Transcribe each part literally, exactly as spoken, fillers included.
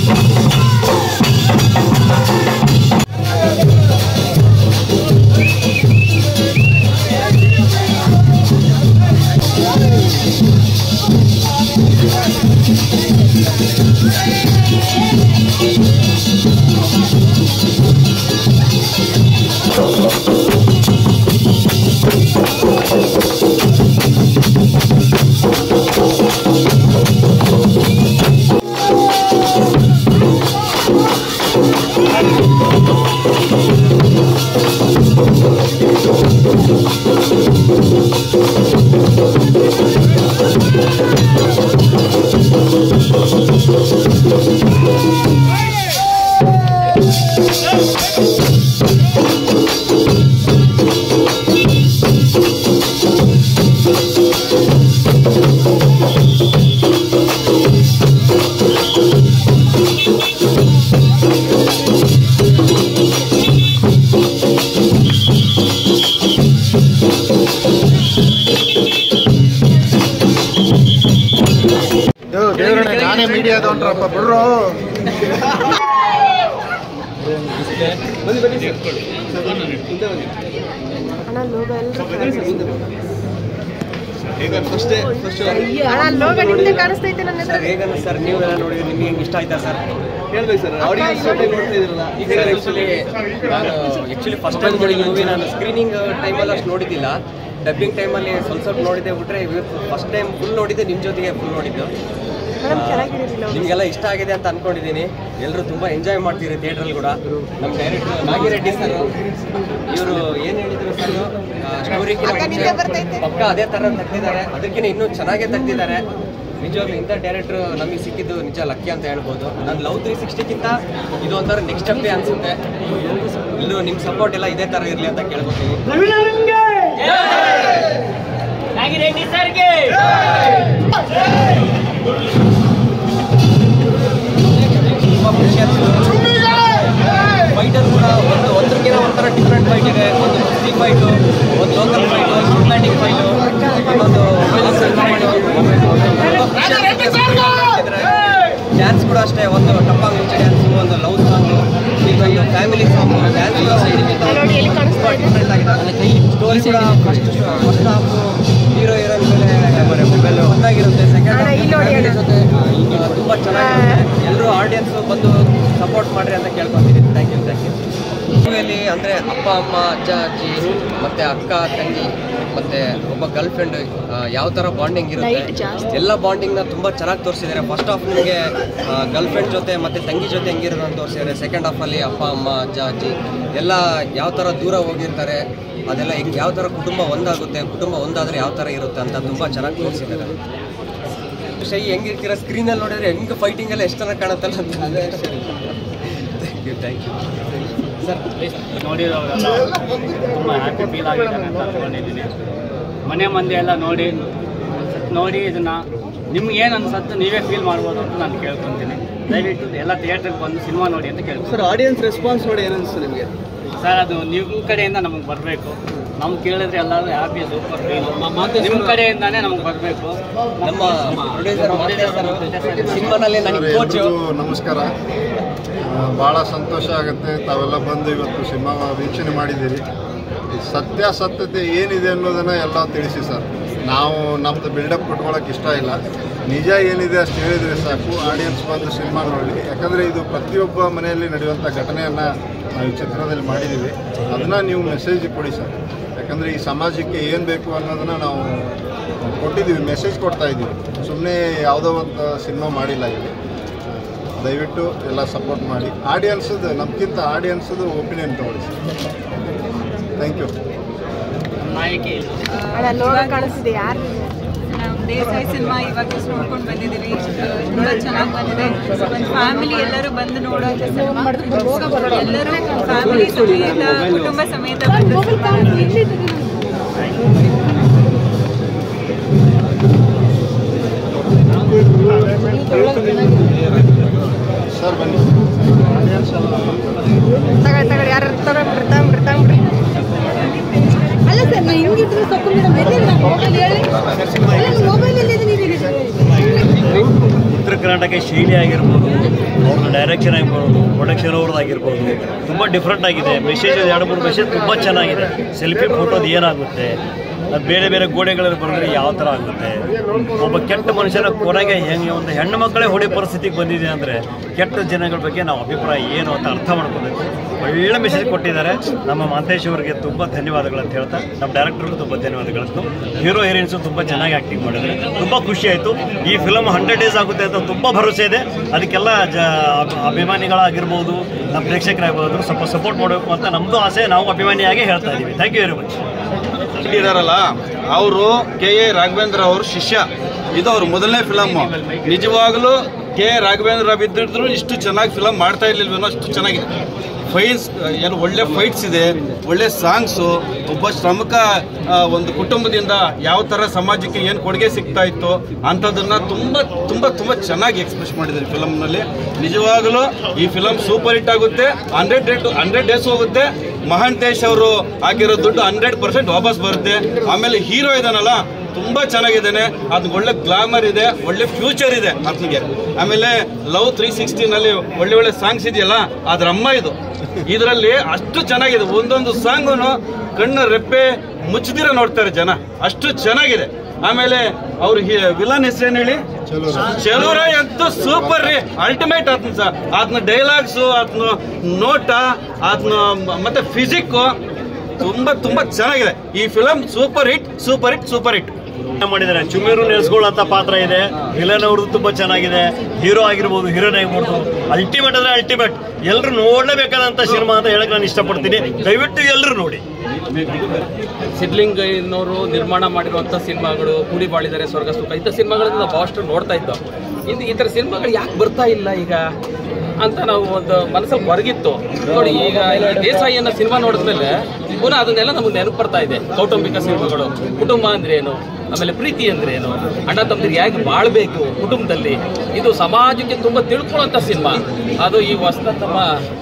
ನಾನೇ media ತಗೊಂಡ್ರಪ್ಪ ಬಿಡ್ರು sir ನೀವೆಲ್ಲ ನೋಡಿದ್ರೆ ನಿಮ್ಗೆ ಹೆಂಗೆ ಇಷ್ಟ ಆಯ್ತಾ ಸರ್? ಹೇಳ್ಬೇಕು ಸರ್. ಆಡಿಯನ್ಸ್ ಜೊತೆ ನೋಡ್ತಾ ಇದ್ರಲ್ಲ ಈಗ ಆ್ಯಕ್ಚುಲಿ ನಾನು ಆ್ಯಕ್ಚುಲಿ ಫಸ್ಟ್ ಟೈಮ್ ನೋಡಿದ ಮೂವಿ ನಾನು ಸ್ಕ್ರೀನಿಂಗ್ ಟೈಮಲ್ಲಿ ಅಷ್ಟು ನೋಡಿದ್ದಿಲ್ಲ. ಡಬ್ಬಿಂಗ್ ಟೈಮಲ್ಲಿ ಸ್ವಲ್ಪ ಸ್ವಲ್ಪ ನೋಡಿದ್ದೆ ಬಿಟ್ಟರೆ ಫಸ್ಟ್ ಟೈಮ್ ಫುಲ್ ನೋಡಿದ್ದೆ ನಿಮ್ಮ ಜೊತೆಗೆ ಫುಲ್ ನೋಡಿದ್ದು. ನಿಮಗೆಲ್ಲ ಇಷ್ಟ ಆಗಿದೆ ಅಂತ ಅಂದ್ಕೊಂಡಿದ್ದೀನಿ. ಎಲ್ಲರೂ ತುಂಬ ಎಂಜಾಯ್ ಮಾಡ್ತೀರಿ ಥಿಯೇಟ್ರಲ್ಲಿ ಕೂಡ. ನಮ್ಮ ಡೈರೆಕ್ಟರ್ ನಾಗಿರೆಡ್ಡಿ ಸರ್ ಇವರು ಏನು ಹೇಳಿದ್ರು ಸರ್, ಸ್ಟೋರಿಗಿಂತ ಪಕ್ಕ ಅದೇ ಥರ ತೆಗ್ದಿದ್ದಾರೆ, ಅದಕ್ಕಿಂತ ಇನ್ನೂ ಚೆನ್ನಾಗೇ ತೆಗ್ದಿದ್ದಾರೆ. ನಿಜವಾಗ್ಲೂ ಇಂಥ ಡೈರೆಕ್ಟ್ರು ನಮಗೆ ಸಿಕ್ಕಿದ್ದು ನಿಜ ಲಕ್ಕಿ ಅಂತ ಹೇಳ್ಬೋದು. ನಾನು ಲವ್ ತ್ರೀ ಸಿಕ್ಸ್ಟಿಗಿಂತ ಇದು ಒಂಥರ ನೆಕ್ಸ್ಟ್ ಸ್ಟೆಪ್ಪೇ ಅನಿಸುತ್ತೆ. ಎಲ್ಲರೂ ನಿಮ್ಮ ಸಪೋರ್ಟ್ ಎಲ್ಲ ಇದೇ ಥರ ಇರಲಿ ಅಂತ ಕೇಳ್ಕೊತೀನಿ. ನಾಗಿರೆಡ್ಡಿ ಸರ್ಗೆ ತುಂಬ ಖುಷಿ ಆಗ್ತದೆ. ಫೈಟರ್ ಕೂಡ ಒಂದು ಒಂದಕ್ಕಿಂತ ಒಂಥರ ಡಿಫ್ರೆಂಟ್ ಫೈಟ್ ಇದೆ. ಒಂದು ಕುಸ್ತಿ ಫೈಟು, ಒಂದು ಲೋಕಲ್ ಫೈಟು, ಸಿನಿಮ್ಯಾಟಿಕ್ ಫೈಟು, ಇನ್ನೊಂದು ಡ್ಯಾನ್ಸ್ ಕೂಡ ಅಷ್ಟೇ. ಒಂದು ಟಪ್ಪಾಂಗ್ ಮುಂಚೆ ಡ್ಯಾನ್ಸು, ಒಂದು ಲವ್ ಸಾಂಗು, ಈಗ ಫ್ಯಾಮಿಲಿ ಸಾಂಗು, ಡ್ಯಾನ್ಸ್ ತುಂಬ ಡಿಫ್ರೆಂಟ್ ಆಗಿದೆ. ಸ್ಟೋರಿ ಕೂಡ first first half hero heroine ಮೇಲೆ ಒಂದಾಗಿರುತ್ತೆ. ಸೆಕೆಂಡ್ ಹಾಫ್ ಜೊತೆ ತುಂಬ ಚೆನ್ನಾಗಿರುತ್ತೆ. ಎಲ್ಲರೂ ಆಡಿಯನ್ಸು ಬಂದು ಸಪೋರ್ಟ್ ಮಾಡಿರಿ ಅಂತ ಕೇಳ್ಕೊತೀನಿ. Thank you thank you. ಮೂವಿಯಲ್ಲಿ ಅಂದರೆ ಅಪ್ಪ ಅಮ್ಮ, ಅಜ್ಜ ಅಜ್ಜಿ ಮತ್ತು ಅಕ್ಕ ತಂಗಿ ಮತ್ತು ಒಬ್ಬ ಗರ್ಲ್ ಫ್ರೆಂಡ್ ಯಾವ ಥರ ಬಾಂಡಿಂಗ್ ಇರುತ್ತೆ, ಎಲ್ಲ ಬಾಂಡಿಂಗ್ನ ತುಂಬ ಚೆನ್ನಾಗಿ ತೋರಿಸಿದ್ದಾರೆ. ಫಸ್ಟ್ ಹಾಫ್ ನಿಮಗೆ ಗರ್ಲ್ ಫ್ರೆಂಡ್ ಜೊತೆ ಮತ್ತು ತಂಗಿ ಜೊತೆ ಹೆಂಗಿರೋದು ಅಂತ ತೋರಿಸಿದ್ದಾರೆ. ಸೆಕೆಂಡ್ ಹಾಫಲ್ಲಿ ಅಪ್ಪ ಅಮ್ಮ, ಅಜ್ಜ ಅಜ್ಜಿ ಎಲ್ಲ ಯಾವ ಥರ ದೂರ ಹೋಗಿರ್ತಾರೆ, ಅದೆಲ್ಲ ಹೆಂಗೆ ಯಾವ ಥರ ಕುಟುಂಬ ಒಂದಾಗುತ್ತೆ, ಕುಟುಂಬ ಒಂದಾದರೆ ಯಾವ ಥರ ಇರುತ್ತೆ ಅಂತ ತುಂಬ ಚೆನ್ನಾಗಿ ತೋರಿಸಿದ್ದಾರೆ. ಶೈ ಹೆಂಗಿರ್ತೀರ ಸ್ಕ್ರೀನಲ್ಲಿ ನೋಡಿದ್ರೆ ಹೆಂಗೆ ಫೈಟಿಂಗೆಲ್ಲ ಎಷ್ಟು ಚೆನ್ನಾಗಿ ಕಾಣುತ್ತಲ್ಲ ಅಂತ. Thank you thank you sir. ನೋಡಿರೋರೆಲ್ಲ ತುಂಬ ಹ್ಯಾಪಿ ಫೀಲ್ ಆಗಿದೆ ಅಂತ ಅಂದ್ಕೊಂಡಿದ್ದೀನಿ. ಮನೆ ಮಂದಿ ಎಲ್ಲ ನೋಡಿ ನೋಡಿ ಇದನ್ನು ನಿಮ್ಗೆ ಏನು ಅನ್ಸತ್ತು ನೀವೇ ಫೀಲ್ ಮಾಡ್ಬೋದು ಅಂತ ನಾನು ಕೇಳ್ಕೊತೀನಿ. ದಯವಿಟ್ಟು ಎಲ್ಲ ಥಿಯೇಟ್ರಿಗೆ ಬಂದು ಸಿನಿಮಾ ನೋಡಿ ಅಂತ ಕೇಳ್ತೀನಿ ಸರ್. ಆಡಿಯನ್ಸ್ ರೆಸ್ಪಾನ್ಸ್ ನೋಡಿ ಏನು ಅನಿಸ್ತು ನಿಮಗೆ ಸರ್? ಅದು ನಿಮ್ಮ ಕಡೆಯಿಂದ ನಮಗೆ ಬರಬೇಕು. ನಮ್ಗೆ ಕೇಳಿದ್ರೆ ಎಲ್ಲರೂ ಹ್ಯಾಪಿ ಸೂಪರ್ ಫೀಲ್ ನಿಮ್ಮ ಕಡೆಯಿಂದಾನೇ ನಮ್ಗೆ ಬರಬೇಕು. ನಮ್ಮ ಸಿನಿಮಾನಲ್ಲಿ ನನಗೆ ಕೋಚು ನಮಸ್ಕಾರ. ಭಾಳ ಸಂತೋಷ ಆಗುತ್ತೆ ತಾವೆಲ್ಲ ಬಂದು ಇವತ್ತು ಸಿನಿಮಾ ವೀಕ್ಷಣೆ ಮಾಡಿದ್ದೀರಿ. ಸತ್ಯಾಸತ್ಯತೆ ಏನಿದೆ ಅನ್ನೋದನ್ನು ಎಲ್ಲ ತಿಳಿಸಿ ಸರ್. ನಾವು ನಮ್ಮದು ಬಿಲ್ಡಪ್ ಕೊಟ್ಕೊಳ್ಳೋಕೆ ಇಷ್ಟ ಇಲ್ಲ. ನಿಜ ಏನಿದೆ ಅಷ್ಟು ಹೇಳಿದರೆ ಸಾಕು. ಆಡಿಯನ್ಸ್ ಬಂದು ಸಿನಿಮಾ ನೋಡಿ. ಯಾಕಂದರೆ ಇದು ಪ್ರತಿಯೊಬ್ಬ ಮನೆಯಲ್ಲಿ ನಡೆಯುವಂಥ ಘಟನೆಯನ್ನು ನಾವು ಈ ಚಿತ್ರದಲ್ಲಿ ಮಾಡಿದ್ದೀವಿ. ಅದನ್ನು ನೀವು ಮೆಸೇಜ್ ಕೊಡಿ ಸರ್. ಯಾಕಂದರೆ ಈ ಸಮಾಜಕ್ಕೆ ಏನು ಬೇಕು ಅನ್ನೋದನ್ನು ನಾವು ಕೊಟ್ಟಿದ್ದೀವಿ, ಮೆಸೇಜ್ ಕೊಡ್ತಾಯಿದ್ದೀವಿ. ಸುಮ್ಮನೆ ಯಾವುದೋ ಒಂದು ಸಿನಿಮಾ ಮಾಡಿಲ್ಲ ಇಲ್ಲಿ. ದಯವಿಟ್ಟು ಎಲ್ಲ ಸಪೋರ್ಟ್ ಮಾಡಿ. ಆಡಿಯನ್ಸದು ನಮ್ಗಿಂತ ಆಡಿಯನ್ಸದು ಒಪಿನಿಯನ್ ತಗೊಳ್ಳಿ ಸರ್. Thank you. ಕಾಣಿಸ್ತಿದೆ ಯಾರು ನಾವು ದೇಸಾಯಿ ಸಿನಿಮಾ ಇವಾಗ ಜಸ್ಟ್ ನೋಡ್ಕೊಂಡು ಬಂದಿದ್ದೀವಿ. ತುಂಬ ಚೆನ್ನಾಗಿ ಬಂದಿದೆ. ಒಂದು ಫ್ಯಾಮಿಲಿ ಎಲ್ಲರೂ ಬಂದು ನೋಡೋಂಥ ಸಿನಿಮಾ. ಎಲ್ಲರೂ ಫ್ಯಾಮಿಲಿ ಸಮೇತ ಕುಟುಂಬ ಸಮೇತ ಬಂದು ಸರ್ ಬನ್ನಿ. ತಗೊಳ್ಳಿ ತಗೊಳ್ಳಿ ಯಾರು ತಗೊಂಡ್ರಿ ತಗೊಂಡ್ರಿ ತಗೊಂಡ್ರಿ ಅಲ್ಲ ಸರ್ ನಾ ಹಿಂಗಿದ್ರೆ ಸ್ವಲ್ಪ ಮೊಬೈಲ್ ಹೇಳಿ ಮೊಬೈಲ್ ಉತ್ತರ ಕರ್ನಾಟಕ ಶೈಲಿ ಆಗಿರ್ಬೋದು, ಅವ್ರನ್ನ ಡೈರೆಕ್ಷನ್ ಆಗಿರ್ಬೋದು, ಪ್ರೊಡಕ್ಷನ್ ಅವ್ರದ್ದಾಗಿರ್ಬೋದು ತುಂಬ ಡಿಫ್ರೆಂಟ್ ಆಗಿದೆ. ಮೆಸೇಜ್ ಎರಡು ಮೂರು ಮೆಸೇಜ್ ತುಂಬ ಚೆನ್ನಾಗಿದೆ. ಸೆಲ್ಫಿ ಫೋಟೋದು ಏನಾಗುತ್ತೆ, ಅದು ಬೇರೆ ಬೇರೆ ಗೋಡೆಗಳಲ್ಲಿ ಬರೆದ್ರೆ ಯಾವ ಥರ ಆಗುತ್ತೆ, ಒಬ್ಬ ಕೆಟ್ಟ ಮನುಷ್ಯನ ಕೊನೆಗೆ ಹೆಂಗೆ ಒಂದು ಹೆಣ್ಣು ಮಕ್ಕಳೇ ಹೊಡೆ ಪರಿಸ್ಥಿತಿಗೆ ಬಂದಿದೆ ಅಂದರೆ ಕೆಟ್ಟ ಜನಗಳ ಬಗ್ಗೆ ನಾವು ಅಭಿಪ್ರಾಯ ಏನು ಅಂತ ಅರ್ಥ ಮಾಡ್ಕೋಬೇಕು. ಒಳ್ಳೆ ಮೆಸೇಜ್ ಕೊಟ್ಟಿದ್ದಾರೆ. ನಮ್ಮ ಮಾಂತೇಶ್ ಅವರಿಗೆ ತುಂಬ ಧನ್ಯವಾದಗಳಂತ ಹೇಳ್ತಾ, ನಮ್ಮ ಡೈರೆಕ್ಟರ್ಗೂ ತುಂಬ ಧನ್ಯವಾದಗಳಂತು. ಹೀರೋ ಹೀರೋಯಿನ್ಸು ತುಂಬ ಚೆನ್ನಾಗಿ ಆ್ಯಕ್ಟಿಂಗ್ ಮಾಡಿದ್ದಾರೆ. ತುಂಬ ಖುಷಿ ಆಯಿತು. ಈ ಫಿಲಮ್ ಹಂಡ್ರೆಡ್ ಡೇಸ್ ಆಗುತ್ತೆ ಅಂತ ತುಂಬ ಭರವಸೆ ಇದೆ. ಅದಕ್ಕೆಲ್ಲ ಜ ಅಭಿಮಾನಿಗಳಾಗಿರ್ಬೋದು, ನಮ್ಮ ಪ್ರೇಕ್ಷಕರಾಗಿರ್ಬೋದು ಸ್ವಲ್ಪ ಸಪೋರ್ಟ್ ಮಾಡಬೇಕು ಅಂತ ನಮ್ಮದು ಆಸೆ. ನಾವು ಅಭಿಮಾನಿಯಾಗಿ ಹೇಳ್ತಾ ಇದ್ದೀವಿ. Thank you very much. ಇದಾರಲ್ಲ ಅವರು ಕೆ ಎ ರಾಘವೇಂದ್ರ ಅವ್ರ ಶಿಷ್ಯ. ಇದು ಅವ್ರ ಮೊದಲನೇ ಫಿಲಮ್. ನಿಜವಾಗ್ಲೂ ಕೆ ಎ ರಾಘವೇಂದ್ರ ರಾವ್ ಇದ್ದಿದ್ರು ಇಷ್ಟು ಚೆನ್ನಾಗಿ ಫಿಲಮ್ ಮಾಡ್ತಾ ಇರ್ಲಿಲ್ವೇನೋ, ಅಷ್ಟು ಚೆನ್ನಾಗಿದೆ. ಫೈಟ್ಸ್ ಏನು ಒಳ್ಳೆ ಫೈಟ್ಸ್ ಇದೆ, ಒಳ್ಳೆ ಸಾಂಗ್ಸು. ಒಬ್ಬ ಶ್ರಮಿಕ ಒಂದು ಕುಟುಂಬದಿಂದ ಯಾವ ಥರ ಸಮಾಜಕ್ಕೆ ಏನು ಕೊಡುಗೆ ಸಿಗ್ತಾ ಇತ್ತು ಅಂಥದ್ದನ್ನು ತುಂಬ ತುಂಬ ತುಂಬ ಚೆನ್ನಾಗಿ ಎಕ್ಸ್ಪ್ರೆಸ್ ಮಾಡಿದ್ದಾರೆ ಫಿಲಮ್ನಲ್ಲಿ. ನಿಜವಾಗಲೂ ಈ ಫಿಲಮ್ ಸೂಪರ್ ಹಿಟ್ ಆಗುತ್ತೆ. Hundred day to hundred days ಹೋಗುತ್ತೆ. ಮಹಾಂತೇಶ್ ಅವರು ಹಾಕಿರೋ ದುಡ್ಡು ಹಂಡ್ರೆಡ್ ಪರ್ಸೆಂಟ್ ವಾಪಸ್ ಬರುತ್ತೆ. ಆಮೇಲೆ ಹೀರೋ ಇದಾನಲ್ಲ ತುಂಬಾ ಚೆನ್ನಾಗಿದ್ದಾನೆ. ಅದು ಒಳ್ಳೆ ಗ್ಲಾಮರ್ ಇದೆ, ಒಳ್ಳೆ ಫ್ಯೂಚರ್ ಇದೆ ಆತನಿಗೆ. ಆಮೇಲೆ ಲವ್ ತ್ರೀ ಸಿಕ್ಸ್ಟಿನಲ್ಲಿ ಒಳ್ಳೆ ಒಳ್ಳೆ ಸಾಂಗ್ಸ್ ಇದೆಯಲ್ಲ, ಅದ್ರ ಅಮ್ಮ ಇದು. ಇದರಲ್ಲಿ ಅಷ್ಟು ಚೆನ್ನಾಗಿದೆ. ಒಂದೊಂದು ಸಾಂಗು ಕಣ್ಣು ರೆಪ್ಪೆ ಮುಚ್ಚದಿರ ನೋಡ್ತಾರೆ ಜನ, ಅಷ್ಟು ಚೆನ್ನಾಗಿದೆ. ಆಮೇಲೆ ಅವ್ರ ವಿಲನ್ ಹೆಸರೇನು ಹೇಳಿ, ಚೆಲುವರಾಯ್ ಅಂತೂ ಸೂಪರ್ ರೀ, ಅಲ್ಟಿಮೇಟ್. ಆತನ ಸಹ ಆತನ ಡೈಲಾಗ್ಸು, ಆತನ ನೋಟ, ಆತನ ಮತ್ತೆ ಫಿಸಿಕ್ ತುಂಬಾ ತುಂಬಾ ಚೆನ್ನಾಗಿದೆ. ಈ film super hit super hit super hit ಮಾಡಿದ್ದಾರೆ. ಚುಮೇರು ನೆಲೆಸ್ಕೊಳ್ಳೋಂಥ ಪಾತ್ರ ಇದೆ. ವಿಲನ್ ಅವ್ರದ್ದು ತುಂಬ ಚೆನ್ನಾಗಿದೆ. ಹೀರೋ ಆಗಿರ್ಬೋದು, ಹೀರೋಯಿನ್ ಆಗಿರ್ಬೋದು, ಅಲ್ಟಿಮೇಟ್ ಅಂದರೆ ಅಲ್ಟಿಮೇಟ್. ಎಲ್ಲರೂ ನೋಡಲೇಬೇಕಾದಂಥ ಸಿನಿಮಾ ಅಂತ ಹೇಳಕ್ಕೆ ನಾನು ಇಷ್ಟಪಡ್ತೀನಿ. ದಯವಿಟ್ಟು ಎಲ್ಲರೂ ನೋಡಿ. ಸಿದ್ಲಿಂಗಯ್ಯನವರು ನಿರ್ಮಾಣ ಮಾಡಿರುವಂಥ ಸಿನಿಮಾಗಳು, ಕೂಡಿ ಬಾಳಿದರೆ ಸ್ವರ್ಗ ಸುಖ, ಇಂಥ ಸಿನಿಮಾಗಳನ್ನ ನಾವು ಭಾಳಷ್ಟು ನೋಡ್ತಾ ಇದ್ದೋ. ಇದು ಈ ಥರ ಸಿನಿಮಾಗಳು ಯಾಕೆ ಬರ್ತಾ ಇಲ್ಲ ಈಗ ಅಂತ ನಾವು ಒಂದು ಮನಸ್ಸಲ್ಲಿ ಹೊರಗಿತ್ತು ನೋಡಿ. ಈಗ ದೇಸಾಯಿ ಅನ್ನೋ ಸಿನಿಮಾ ನೋಡಿದ್ಮೇಲೆ ಪುನಃ ಅದನ್ನೆಲ್ಲ ನಮಗೆ ನೆನಪು ಬರ್ತಾ ಇದೆ. ಕೌಟುಂಬಿಕ ಸಿನಿಮಾಗಳು, ಕುಟುಂಬ ಅಂದ್ರೆ ಏನು, ಆಮೇಲೆ ಪ್ರೀತಿ ಅಂದ್ರೆ ಏನು, ಅಣ್ಣ ತಮ್ಮದಿರು ಹೇಗೆ ಬಾಳ್ಬೇಕು ಕುಟುಂಬದಲ್ಲಿ, ಇದು ಸಮಾಜಕ್ಕೆ ತುಂಬಾ ತಿಳ್ಕೊಳ್ಳುವಂಥ ಸಿನಿಮಾ. ಅದು ಈ ಹೊಸ ನಮ್ಮ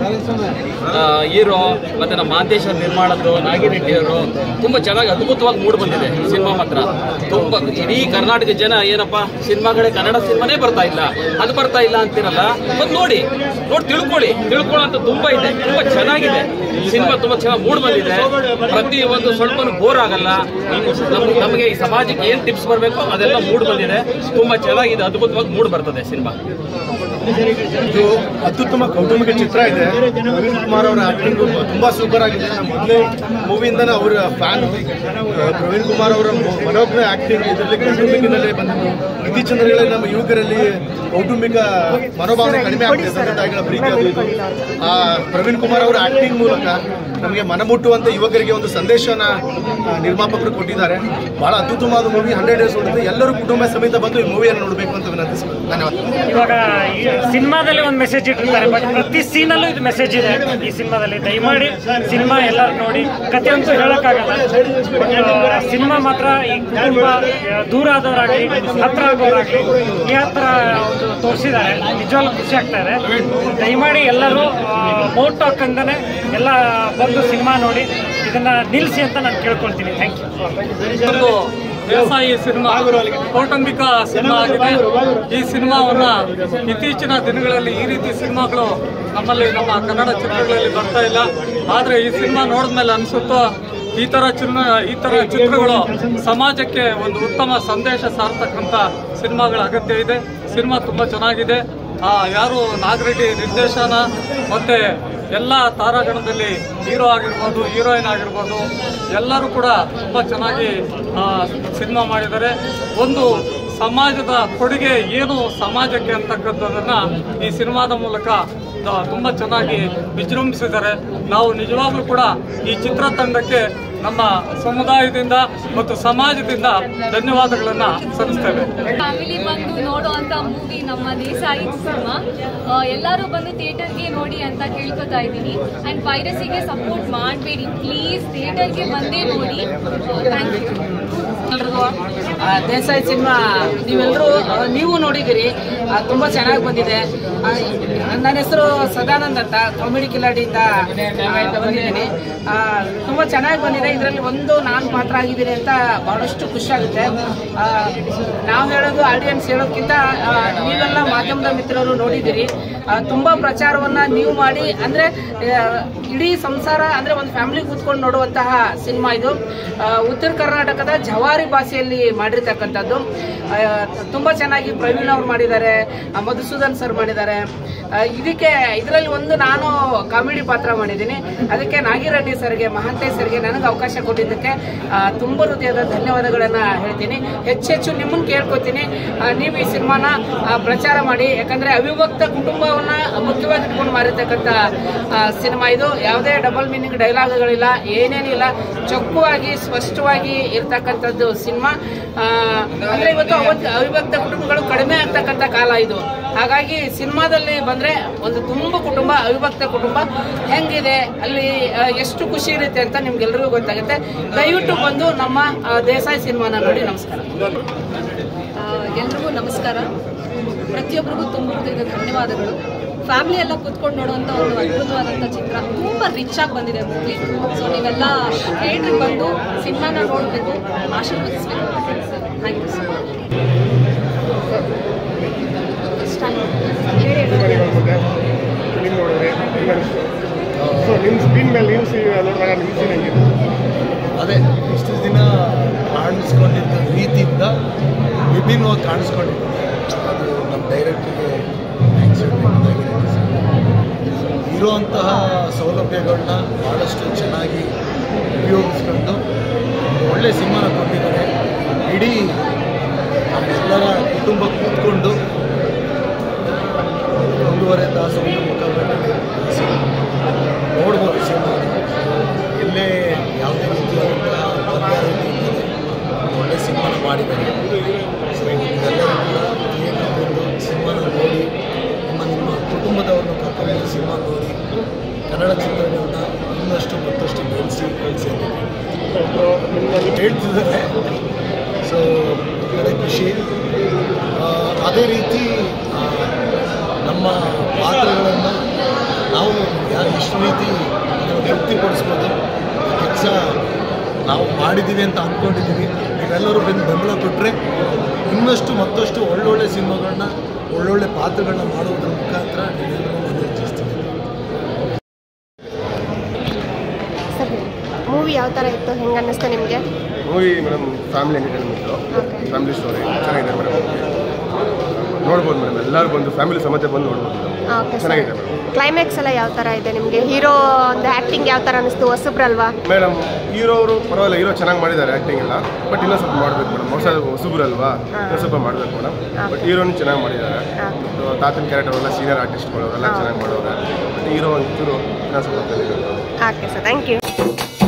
ಹೀರೋ ಮತ್ತೆ ನಮ್ಮ ಮಾಂತೇಶ್ವರ ನಿರ್ಮಾಣದ್ದು ನಾಗಿರೆಡ್ಡಿ ಅವರು ತುಂಬಾ ಚೆನ್ನಾಗಿ ಅದ್ಭುತವಾಗಿ ಮೂಡಿ ಬಂದಿದೆ ಸಿನಿಮಾ. ಮಾತ್ರ ತುಂಬಾ ಇಡೀ ಕರ್ನಾಟಕ ಜನ ಏನಪ್ಪಾ ಸಿನಿಮಾಗಳೇ ಕನ್ನಡ ಸಿನಿಮಾನೇ ಬರ್ತಾ ಇಲ್ಲ, ಅದು ಬರ್ತಾ ಇಲ್ಲ ಅಂತಿರಲ್ಲ, ಬಂದು ನೋಡಿ ನೋಡಿ ತಿಳ್ಕೊಳ್ಳಿ. ತಿಳ್ಕೊಳ್ಳೋಂಥ ತುಂಬಾ ಇದೆ, ತುಂಬಾ ಚೆನ್ನಾಗಿದೆ ಸಿನಿಮಾ, ತುಂಬಾ ಚೆನ್ನಾಗಿ ಮೂಡ್ ಬಂದಿದೆ. ಪ್ರತಿ ಒಂದು ಸ್ವಲ್ಪ ಬೋರ್ ಆಗಲ್ಲ. ನಮಗೆ ಈ ಸಮಾಜಕ್ಕೆ ಏನ್ ಟಿಪ್ಸ್ ಬರಬೇಕು ಅದೆಲ್ಲ ಮೂಡ್ ಬಂದಿದೆ. ತುಂಬಾ ಚೆನ್ನಾಗಿದೆ, ಅದ್ಭುತವಾಗಿ ಮೂಡ್ ಬರ್ತದೆ ಸಿನಿಮಾ. ಇದು ಅತ್ಯುತ್ತಮ ಕೌಟುಂಬಿಕ ಚಿತ್ರ ಇದೆ. ಪ್ರವೀಣ್ ಕುಮಾರ್ ಅವರ ಆಕ್ಟಿಂಗ್ ತುಂಬಾ ಸೂಪರ್ ಆಗಿದೆ. ನಮ್ಮ ಮೊದಲನೇ ಮೂವಿಯಿಂದನೇ ಅವರ ಫ್ಯಾನ್ ಪ್ರವೀಣ್ ಕುಮಾರ್ ಅವರ ಮನೋಜ್ಞ ಆಕ್ಟಿಂಗ್ ಇದರಲ್ಲಿ ಕೌಟುಂಬಿಕದಲ್ಲೇ ಬಂದಿದ್ದು. ಇತ್ತೀಚಿನ ದಿನಗಳಲ್ಲಿ ನಮ್ಮ ಯುವಕರಲ್ಲಿ ಕೌಟುಂಬಿಕ ಮನೋಭಾವನೆ ಕಡಿಮೆ ಆಗ್ತಿದೆ, ತಂದೆ ತಾಯಿಗಳ ಪ್ರೀತಿ ಅದು ಇದು. ಆ ಪ್ರವೀಣ್ ಕುಮಾರ್ ಅವರ ಆಕ್ಟಿಂಗ್ ಮೂಲಕ ನಮಗೆ ಮನಮುಟ್ಟುವಂತೆ ಯುವಕರಿಗೆ ಒಂದು ಸಂದೇಶನ ನಿರ್ಮಾಪಕರು ಕೊಟ್ಟಿದ್ದಾರೆ. ಬಹಳ ಅತ್ಯುತ್ತಮವಾದ ಮೂವಿ, ಹಂಡ್ರೆಡ್ ಡೇಸ್ ಓಡುತ್ತೆ. ಎಲ್ಲರೂ ಕುಟುಂಬ ಸಮೇತ ಬಂದು ಈ ಮೂವಿಯನ್ನು ನೋಡಬೇಕು ಅಂತ ವಿನಂತಿಸ್ತೀನಿ. ಧನ್ಯವಾದ. ಇವಾಗ ಸಿನಿಮಾದಲ್ಲಿ ಒಂದು ಮೆಸೇಜ್ ಇಟ್ಟಿರ್ತಾರೆ, ಬಟ್ ಪ್ರತಿ ಸೀನಲ್ಲೂ ಇದು ಮೆಸೇಜ್ ಇದೆ ಈ ಸಿನಿಮಾದಲ್ಲಿ. ದಯಮಾಡಿ ಸಿನಿಮಾ ಎಲ್ಲರೂ ನೋಡಿ. ಕಥೆ ಅಂತೂ ಹೇಳೋಕ್ಕಾಗಲ್ಲ, ಸಿನಿಮಾ ಮಾತ್ರ ಈ ಕುಟುಂಬ ದೂರ ಆದವರಾಗಲಿ ಹತ್ರ ಆಗೋರಾಗಲಿ ಈ ಹತ್ರ ಒಂದು ತೋರಿಸಿದ್ದಾರೆ. ನಿಜವಾಗ್ಲೂ ಖುಷಿ ಆಗ್ತಾ ಇದೆ. ದಯಮಾಡಿ ಎಲ್ಲರೂ ಮೌಟ್ ಹಾಕಂತಾನೆ ಎಲ್ಲ ಬಂದು ಸಿನಿಮಾ ನೋಡಿ ಇದನ್ನ ನಿಲ್ಲಿಸಿ ಅಂತ ನಾನು ಕೇಳ್ಕೊಳ್ತೀನಿ. Thank you. ದೇಸಾಯಿ ಸಿನಿಮಾ ಕೌಟುಂಬಿಕ ಸಿನಿಮಾ ಆಗಿದೆ. ಈ ಸಿನಿಮಾವನ್ನ ಇತ್ತೀಚಿನ ದಿನಗಳಲ್ಲಿ ಈ ರೀತಿ ಸಿನಿಮಾಗಳು ನಮ್ಮಲ್ಲಿ ನಮ್ಮ ಕನ್ನಡ ಚಿತ್ರಗಳಲ್ಲಿ ಬರ್ತಾ ಇಲ್ಲ. ಆದರೆ ಈ ಸಿನಿಮಾ ನೋಡಿದ್ಮೇಲೆ ಅನಿಸುತ್ತೋ ಈ ಥರ ಚಿತ್ರ ಈ ಥರ ಚಿತ್ರಗಳು ಸಮಾಜಕ್ಕೆ ಒಂದು ಉತ್ತಮ ಸಂದೇಶ ಸಾರ್ತಕ್ಕಂಥ ಸಿನಿಮಾಗಳ ಅಗತ್ಯ ಇದೆ. ಸಿನಿಮಾ ತುಂಬ ಚೆನ್ನಾಗಿದೆ. ಯಾರು ನಾಗರೆಡ್ಡಿ ನಿರ್ದೇಶನ ಮತ್ತು ಎಲ್ಲ ತಾರಾಗಣದಲ್ಲಿ ಹೀರೋ ಆಗಿರ್ಬೋದು, ಹೀರೋಯಿನ್ ಆಗಿರ್ಬೋದು, ಎಲ್ಲರೂ ಕೂಡ ತುಂಬ ಚೆನ್ನಾಗಿ ಸಿನಿಮಾ ಮಾಡಿದ್ದಾರೆ. ಒಂದು ಸಮಾಜದ ಕೊಡುಗೆ ಏನು ಸಮಾಜಕ್ಕೆ ಅಂತಕ್ಕಂಥದ್ದನ್ನು ಈ ಸಿನಿಮಾದ ಮೂಲಕ ತುಂಬ ಚೆನ್ನಾಗಿ ವಿಜೃಂಭಿಸಿದ್ದಾರೆ. ನಾವು ನಿಜವಾಗ್ಲೂ ಕೂಡ ಈ ಚಿತ್ರತಂಡಕ್ಕೆ ನಮ್ಮ ಸಮುದಾಯದಿಂದ ಮತ್ತು ಸಮಾಜದಿಂದ ಧನ್ಯವಾದಗಳನ್ನು ಸಲ್ಲಿಸ್ತೇವೆ. ಫ್ಯಾಮಿಲಿ ಬಂದು ನೋಡುವಂಥ ಮೂವಿ ನಮ್ಮ ದೇಸಾಯಿ ಸಿನಿಮಾ. ಎಲ್ಲರೂ ಬಂದು ಥಿಯೇಟರ್ಗೆ ನೋಡಿ ಅಂತ ಕೇಳ್ಕೊತಾ ಇದ್ದೀನಿ. ಆ್ಯಂಡ್ ಪೈರಸಿಗೆ ಸಪೋರ್ಟ್ ಮಾಡಬೇಡಿ ಪ್ಲೀಸ್, ಥಿಯೇಟರ್ಗೆ ಬಂದೇ ನೋಡಿ. Thank you. ಎಲ್ರಿಗೂ ದೇಸಾಯಿ ಸಿನಿಮಾ ನೀವೆಲ್ಲರೂ ನೀವು ನೋಡಿದ್ದೀರಿ, ತುಂಬ ಚೆನ್ನಾಗಿ ಬಂದಿದೆ. ನನ್ನ ಹೆಸರು ಸದಾನಂದ್ ಅಂತ, ಕಾಮಿಡಿ ಕಿಲಾಡಿಯಿಂದ ಬಂದಿದ್ದೀನಿ. ತುಂಬ ಚೆನ್ನಾಗಿ ಬಂದಿದೆ. ಇದರಲ್ಲಿ ಒಂದು ನಾನು ಪಾತ್ರ ಆಗಿದ್ದೀನಿ ಅಂತ ಬಹಳಷ್ಟು ಖುಷಿ ಆಗುತ್ತೆ. ನಾವು ಹೇಳೋದು ಆಡಿಯನ್ಸ್ ಹೇಳೋದಕ್ಕಿಂತ ನೀವೆಲ್ಲ ಮಾಧ್ಯಮದ ಮಿತ್ರರು ನೋಡಿದ್ದೀರಿ. ತುಂಬ ಪ್ರಚಾರವನ್ನು ನೀವು ಮಾಡಿ, ಅಂದರೆ ಇಡೀ ಸಂಸಾರ ಅಂದರೆ ಒಂದು ಫ್ಯಾಮಿಲಿ ಕೂತ್ಕೊಂಡು ನೋಡುವಂತಹ ಸಿನಿಮಾ ಇದು. ಉತ್ತರ ಕರ್ನಾಟಕದ ಜವಾರಿ ಭಾಷೆಯಲ್ಲಿ ಮಾಡಿರ್ತಕ್ಕಂಥದ್ದು. ತುಂಬ ಚೆನ್ನಾಗಿ ಪ್ರವೀಣ್ ಅವ್ರು ಮಾಡಿದ್ದಾರೆ, ಮಧುಸೂದನ್ ಸರ್ ಮಾಡಿದ್ದಾರೆ. ಇದಕ್ಕೆ ಇದರಲ್ಲಿ ಒಂದು ನಾನು ಕಾಮಿಡಿ ಪಾತ್ರ ಮಾಡಿದ್ದೀನಿ. ಅದಕ್ಕೆ ನಾಗಿರೆಡ್ಡಿ ಸರ್ಗೆ, ಮಹಾಂತೇಶ್ ಸರ್ಗೆ ನನಗೆ ಅವಕಾಶ ಕೊಟ್ಟಿದ್ದಕ್ಕೆ ತುಂಬ ಹೃದಯದ ಧನ್ಯವಾದಗಳನ್ನು ಹೇಳ್ತೀನಿ. ಹೆಚ್ಚೆಚ್ಚು ನಿಮ್ಮನ್ನು ಕೇಳ್ಕೊತೀನಿ, ನೀವು ಈ ಸಿನಿಮಾನ ಪ್ರಚಾರ ಮಾಡಿ. ಯಾಕಂದರೆ ಅವಿಭಕ್ತ ಕುಟುಂಬವನ್ನು ಮುಖ್ಯವಾಗಿ ಇಟ್ಕೊಂಡು ಮಾಡಿರ್ತಕ್ಕಂಥ ಸಿನಿಮಾ ಇದು. ಯಾವುದೇ ಡಬಲ್ ಮೀನಿಂಗ್ ಡೈಲಾಗ್ಗಳಿಲ್ಲ, ಏನೇನಿಲ್ಲ, ಚೊಕ್ಕವಾಗಿ ಸ್ಪಷ್ಟವಾಗಿ ಇರ್ತಕ್ಕಂಥದ್ದು ಸಿನಿಮಾ. ಅಂದರೆ ಇವತ್ತು ಅವತ್ತು ಅವಿಭಕ್ತ ಕುಟುಂಬಗಳು ಕಡಿಮೆ ಆಗ್ತಕ್ಕಂಥ ಕಾಲ ಇದು. ಹಾಗಾಗಿ ಸಿನಿಮಾದಲ್ಲಿ ಬಂದರೆ ಒಂದು ತುಂಬ ಕುಟುಂಬ, ಅವಿಭಕ್ತ ಕುಟುಂಬ ಹೆಂಗಿದೆ, ಅಲ್ಲಿ ಎಷ್ಟು ಖುಷಿ ಇರುತ್ತೆ ಅಂತ ನಿಮ್ಗೆಲ್ರಿಗೂ ಗೊತ್ತಾಗುತ್ತೆ. ದಯವಿಟ್ಟು ಬಂದು ನಮ್ಮ ದೇಸಾಯಿ ಸಿನಿಮಾನ ನೋಡಿ. ನಮಸ್ಕಾರ. ಎಲ್ರಿಗೂ ನಮಸ್ಕಾರ. ಪ್ರತಿಯೊಬ್ಬರಿಗೂ ತುಂಬ ಹೃದಯದ ಧನ್ಯವಾದಗಳು. ಫ್ಯಾಮಿಲಿ ಎಲ್ಲ ಕೂತ್ಕೊಂಡು ನೋಡುವಂಥ ಒಂದು ಅದ್ಭುತವಾದಂಥ ಚಿತ್ರ, ತುಂಬ ರಿಚ್ ಆಗಿ ಬಂದಿದೆ ಮೂವಿ. ಸೊ ನೀವೆಲ್ಲ ಥಿಯೇಟ್ರಿಗೆ ಬಂದು ಸಿನಿಮಾನ ನೋಡಬೇಕು, ಆಶೀರ್ವದಿಸಬೇಕು. Thank you sir. ಅದೇ ಇಷ್ಟು ದಿನ ಕಾಣಿಸ್ಕೊಂಡಿದ್ದ ರೀತಿಯಿಂದ ವಿಭಿನ್ನವಾಗಿ ಕಾಣಿಸ್ಕೊಂಡಿದ್ದೆ. ಅದು ನಮ್ಮ ಡೈರೆಕ್ಟ್ರಿಗೆ ಥ್ಯಾಂಕ್ಸ್ ಹೇಳಬೇಕಾಗಿದೆ. ಇರುವಂತಹ ಸೌಲಭ್ಯಗಳನ್ನ ಭಾಳಷ್ಟು ಚೆನ್ನಾಗಿ ಉಪಯೋಗಿಸ್ಕೊಂಡು ಒಳ್ಳೆ ಸಿನಿಮಾನ ಕೊಟ್ಟಿದ್ದಾರೆ. ಇಡೀ ನಮ್ಮೆಲ್ಲರ ಕುಟುಂಬ ಕೂತ್ಕೊಂಡು ಒಂದೂವರೆ ತಾಸು ಒಂದು ಮುಖಾಂತರ ನೋಡ್ಬೋದು ಸಿನಿಮಾ. ಎಲ್ಲೇ ಯಾವುದೇ ರೀತಿಯಾದಂತಹ ಪರ್ಯಾಯತೆ ಇಲ್ಲದೆ ಒಳ್ಳೆ ಸಿನಿಮಾನ ಮಾಡಿದ್ದಾರೆ. ಸೊ ಇದೆಲ್ಲರೂ ಕೂಡ ಥಿಯೇಟರ್ ಬಂದು ಸಿನಿಮಾನ ನೋಡಿ, ನಿಮ್ಮ ನಿಮ್ಮ ಕುಟುಂಬದವ್ರನ್ನ ಕರ್ಕೊಂಡು ಸಿನಿಮಾ ನೋಡಿ ಕನ್ನಡ ಚಿತ್ರಗಳನ್ನ ಇನ್ನಷ್ಟು ಮತ್ತಷ್ಟು ಬೆಳೆಸಿ ಬೆಳೆಸಿ ಹೇಳ್ತಿದ್ದಾರೆ. ಸೊ ಕಡೆ ಖುಷಿ. ಅದೇ ರೀತಿ ನಮ್ಮ ಪಾತ್ರಗಳನ್ನು ನಾವು ಯಾರು ಎಷ್ಟು ರೀತಿ ಅದನ್ನು ತೃಪ್ತಿಪಡಿಸ್ಬೋದು, ಕೆಲಸ ನಾವು ಮಾಡಿದ್ದೀವಿ ಅಂತ ಅಂದ್ಕೊಂಡಿದ್ದೀವಿ. ನೀವೆಲ್ಲರೂ ಬಂದು ಬೆಂಬಲ ಕೊಟ್ಟರೆ ಇನ್ನಷ್ಟು ಮತ್ತಷ್ಟು ಒಳ್ಳೊಳ್ಳೆ ಸಿನಿಮಾಗಳನ್ನ, ಒಳ್ಳೊಳ್ಳೆ ಪಾತ್ರಗಳನ್ನ ಮಾಡುವುದರ ಮುಖಾಂತರ ನೀವೆಲ್ಲರೂ ಮನೋರಂಜಿಸ್ತೀವಿ. ಮೂವಿ ಯಾವ ಥರ ಇತ್ತು, ಹೆಂಗೆ ಅನ್ನಿಸ್ತಾ ನಿಮಗೆ? Movie madam family entertainment, family story ಚೆನ್ನಾಗಿದೆ ಮೇಡಮ್. ನೋಡ್ಬೋದು ಮೇಡಮ್, ಎಲ್ಲರೂ ಬಂದು ಫ್ಯಾಮಿಲಿ ಸಮೇತ ಬಂದು ನೋಡ್ಬೋದು. ಚೆನ್ನಾಗಿದೆ ಮೇಡಮ್. ಕ್ಲೈಮ್ಯಾಕ್ಸ್ ಎಲ್ಲ ಯಾವ ಥರ ಇದೆ ನಿಮಗೆ? ಹೀರೋ ಒಂದು ಆ್ಯಕ್ಟಿಂಗ್ ಯಾವ ಥರ ಅನ್ನಿಸ್ತು? ಹೊಸಬ್ರಲ್ವಾ ಮೇಡಮ್? ಹೀರೋ ಅವರು ಪರವಾಗಿಲ್ಲ, ಹೀರೋ ಚೆನ್ನಾಗಿ ಮಾಡಿದ್ದಾರೆ ಆ್ಯಕ್ಟಿಂಗ್ ಎಲ್ಲ. ಬಟ್ ಇನ್ನೂ ಸ್ವಲ್ಪ ಮಾಡಬೇಕು ಮೇಡಮ್, ಹೊಸ ಹೊಸಬ್ರಲ್ವಾ, ಇನ್ನೂ ಸ್ವಲ್ಪ ಮಾಡಬೇಕು ಮೇಡಮ್. ಬಟ್ ಹೀರೋನು ಚೆನ್ನಾಗಿ ಮಾಡಿದ್ದಾರೆ. ತಾತನ ಕ್ಯಾರೆಕ್ಟರ್ ಎಲ್ಲ ಸೀನಿಯರ್ ಆರ್ಟಿಸ್ಟ್ಗಳು ಅವರೆಲ್ಲ ಚೆನ್ನಾಗಿ ಮಾಡೋರು. ಬಟ್ ಹೀರೋ ಒಂಚೂರು ಇನ್ನೂ ಸ್ವಲ್ಪ. Okay sir, thank you.